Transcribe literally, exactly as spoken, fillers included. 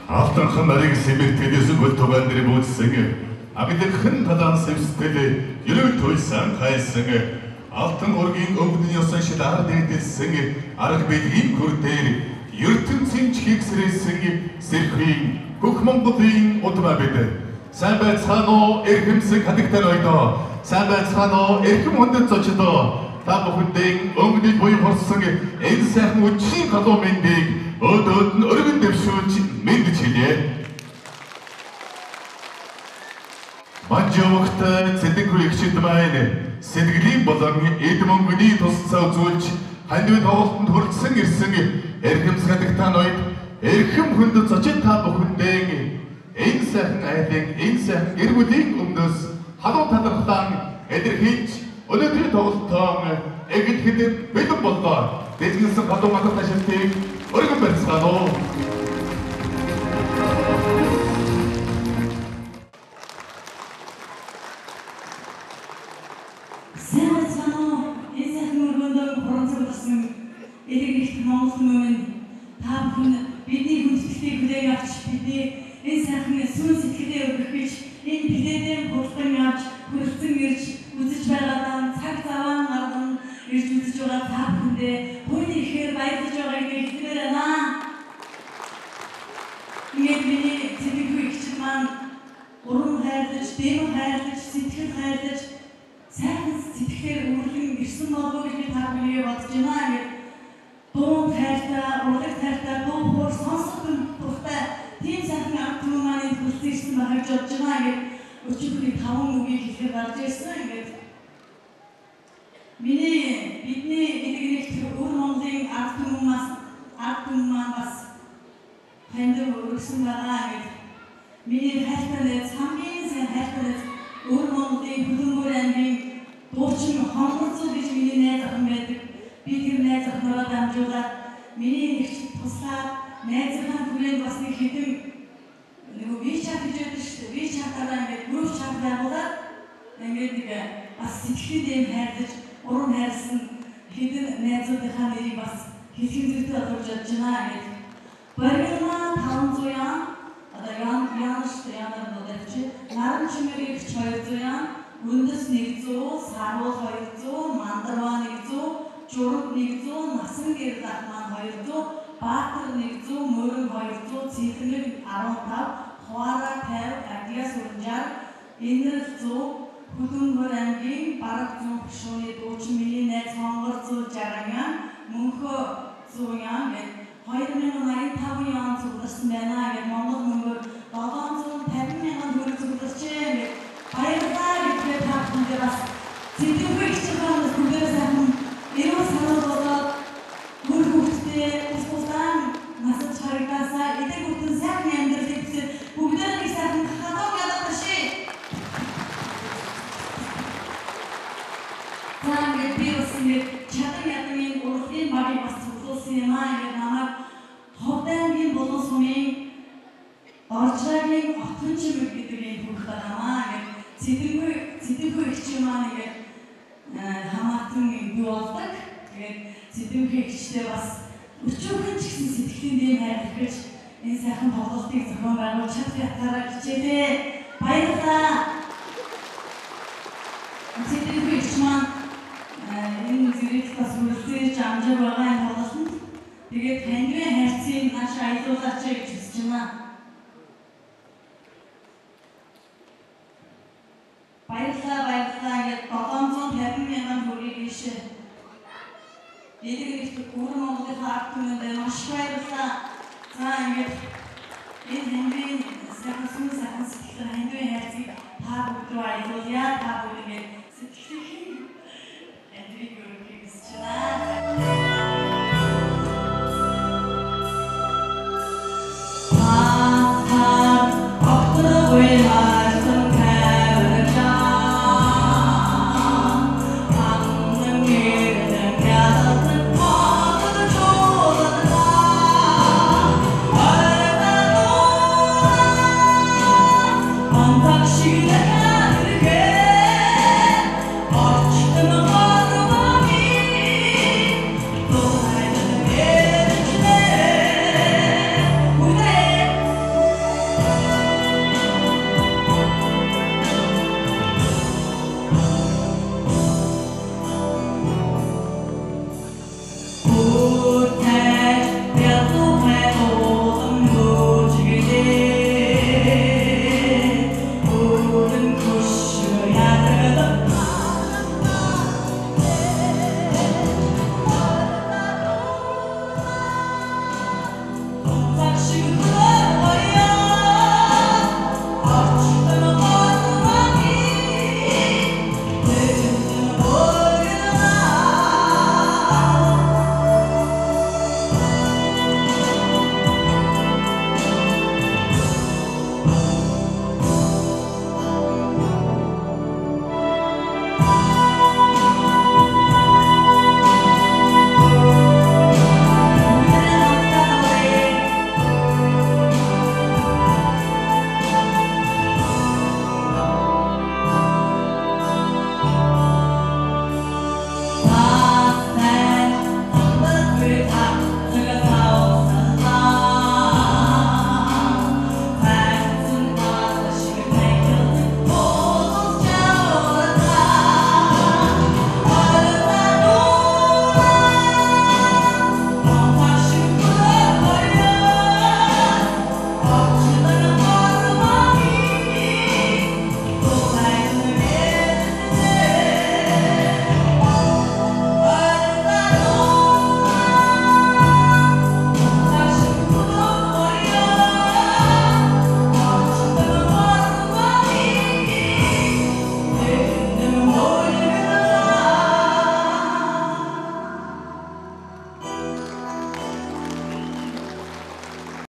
Алтанхан нарыг сэмэртгэлээс үгэл тугаандры бүүцсэн. Агилхан талаан сэвстэл ерөөл туйсан хайсан. Алтан ургийн өвгөний ёсон шил ард дэдэлсэн. Арга бэлгийн хүр дээр ертөнцийн чигсрээсэн сэрхийн бүх Монголын удмаа бид. Сайн байцгаана уу эрхэмсэг хадагтай ноёдоо. Сайн байцгаана уу эрхэм хүндэт зочдоо. Та бүхэндээ өнгөний буян хорсон энэ сайхан үчийн галуу мэндийг өдөөд нь өргөн дэвшүүлж мэндэж хэлье. Манжоогт цэдэггүй ихчид маань сэтгэлийн болон эд мөнгөний тусцаа үзүүлж хандив тоглолтод хүрэлцэн ирсэн эрхэм садагтаа ноёд эрхэм хүндэт зочид та бүхэндээ энэ сайхан айлын энэ сайхан гэр бүлийн өмнөөс халуун талархлан илэрхийлж өнөөдрийн тоглолтоо эгд хэдэд бэлэн боллоо. Дэжгэнсэн гадуу мандах ташилтыг өргөн барьцгаана уу. Сайн байцгаана уу. Энэ сайхан өргөндөө хурамцагдсан элэг их Монгол хүмүүс та бүхэн бидний хүндэтгэлийг хүлээн авч бидний энэ сайхан сүн сэтгэлээ өргөх гэж энэ билетээр хурдан авч хүрэлцэн ирж үзэж байгаадаа цаг заваа гарган ирж үзэж байгаа та бүхэндээ түүний ихээр баярлаж байгааг хэлмээр байна. Ингээд миний цэвэргүй ихчид маань урам хайрлаж, дэм хайрлаж, сэтгэл хайрлаж сайхан сэтгэхээр үрлэн ирсэн болов гэж би та бүхнийг бодож байна. Ингээд дуун хайртай, урлаг хайртай, дуу хоор сонсох дуртай тийм сайхан ард түмэн маань хүрэлцэн ирсэн байгааг гэж бодож байна. Ингээд өчигдөр таван үгийг хэлэхэд гарч ирсэн. Ингээд миний бидний эдгэрэлт өр Монголын ард түмэн маань ард түмэн маань бас хандив өргөсөн байгаа. Ингээд миний хайртай найз хамгийн сайн хайртай найз өр Монголын Хөлбөмбөр аймгийн дуучин Хонгорцоо гэж миний найз охин байдаг. Би тэр найз охиноо дамжуулаад миний нэгч туслаад найзынхаа түрээнд бас нэг хэдэн нөгөө би чат гэж яддаг шүү дээ. Би чатаараа ингээд гүрв чат байгуулаад ингээд нэг бас сэтгэлд юм хайрлаж урам хайрлсан хэдэн найзуудынхаа нэрийг бас хэлхэн зүйтэй олж чадж байна. Ингээд Боргилмаа таван зуун яан одоо яан яан шүү дээ. Яанаар бодож Отgonchimeg хоёр зуун Үндэс нэг зуун, Сарвал хоёр зуун, Мандарваа нэг зуун, Жураг нэг зуун, Насан гэр дах маань хоёр зуун, Баатар нэг зуун, Мөрөн хоёр зуун, Цэнхэмэг арван тав, Хуараа тавь, Агиас унжаар, Энэр зуун, Хөлбөмбөр аймгийн бараг зуун гишүүний дуучин миний найз Хонгорцоо жарган яан, Мөнхөө зуун яан гэд хоёр мянган аян таван яан цугларсан байна. Гэд Монгол мөнгөөр долоон зуун тавин мянган төгрөг цугларчээ гэд баярлалаа гэж та бүхэндээ бас цэвэргүй ихчид байна. Бүгдээ сайхан эрүүл санал болоод мөр хөвгтөө ус бусдаан насад харагдаасаа эдэг бүтэн сайхан амьдралыг хүсэж бүгдээ нэг сайхан хатаг ядаад баши. Таагаад би бас ингэ чадан ядмын урлагийн багийг бас цуглуулсан юм аа. Ингэ намайг Ховдаймгийн болон сумын Оржлагийн Otgonchimeg гэдэг юм хүүхд байгаамаа. Цэвэргүй цэвэргүй ихчид маань ингээд хамаатан бий болдог. Тэгээд цэвэргүй ихчтэй бас өчүүхэн ч гэсэн сэтгэлийн дэм хайрлах гэж энэ сайхан тоглолтыг зохион байгуулж чадах ятгаараа хичээлээ. Баярлалаа. Цэвэргүй ихч маань энэ зэрэг бас үлдээж амжаа байгаа энэ тоглолтод. Тэгээд хандивын хайрцыг нааш аялуулаач гэж хүсэж байна. Баярлалаа баярлалаа ингээд долоон зуун тавин мянган төгрөгийг ийшээ эдгээр их өр Монголын ард түмэнд маш баярлалаа. За ингээд энэ хандивын сайхан сүм сайхан сэтгэл хандивын хайрцыг та бүгд рүү аялуулъя. Та бүгд ингээд сэтгэлийн хандивыг өргөхийг хүсэж байна. шиг